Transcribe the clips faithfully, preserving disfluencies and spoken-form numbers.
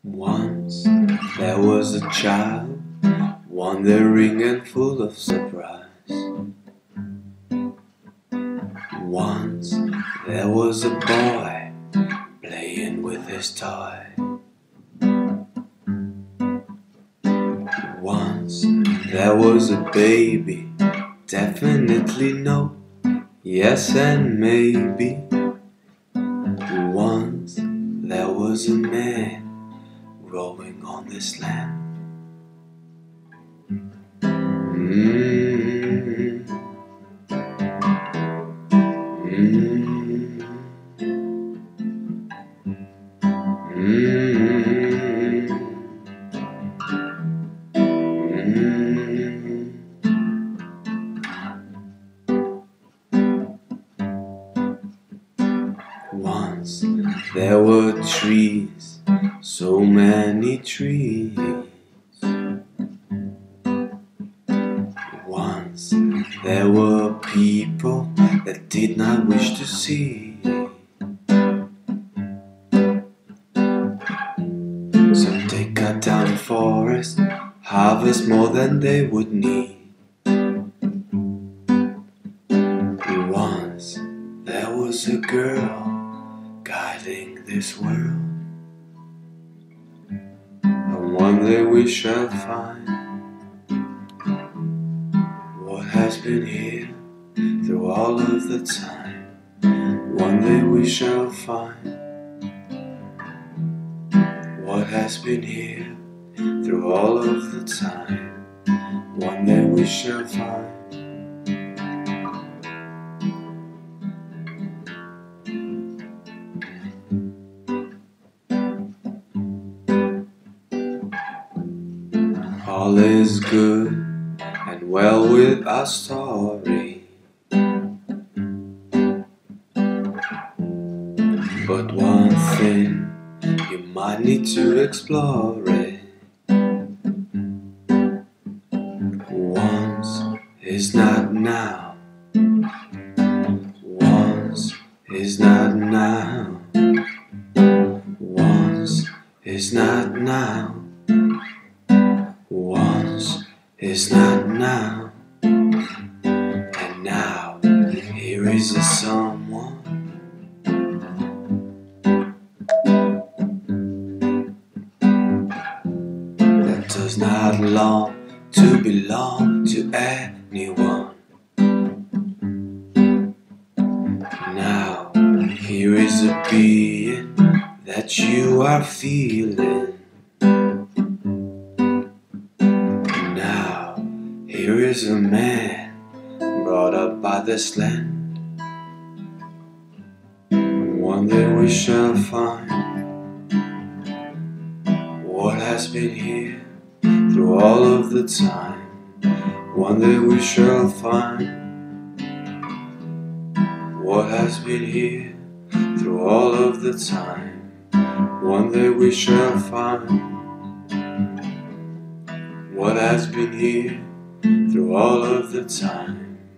Once there was a child, wandering and full of surprise. Once there was a boy, playing with his toy. Once there was a baby, definitely no, yes and maybe. Once there was a man growing on this land. Mm-hmm. Mm-hmm. Mm-hmm. Mm-hmm. Once there were trees, so many trees. Once there were people that did not wish to see. So they cut down the forest, harvest more than they would need. Once there was a girl guiding this world, and one day we shall find what has been here through all of the time. One day we shall find what has been here through all of the time. One day we shall find. All is good and well with our story, but one thing, you might need to explore it. Once is not now. Once is not now. Once is not now. Once is not now. And now here is a someone that does not long to belong to anyone. Now here is a being that you are feeling. Now here is a man brought up by this land. One day we shall find what has been here through all of the time. One day we shall find what has been here through all of the time. One day we shall find what has been here through all of the time.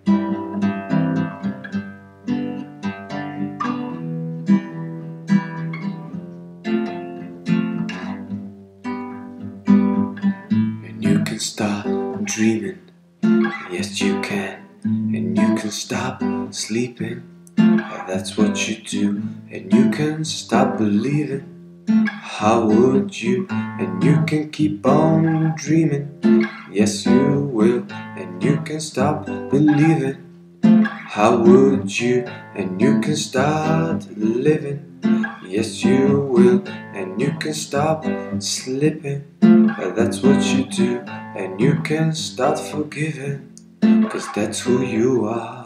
You can start dreaming, yes you can, and you can stop sleeping, that's what you do, and you can stop believing, how would you, and you can keep on dreaming, yes you will, and you can stop believing, how would you, and you can start living, yes you will, and you can stop slipping, that's what you do, and you can start forgiving, 'cause that's who you are.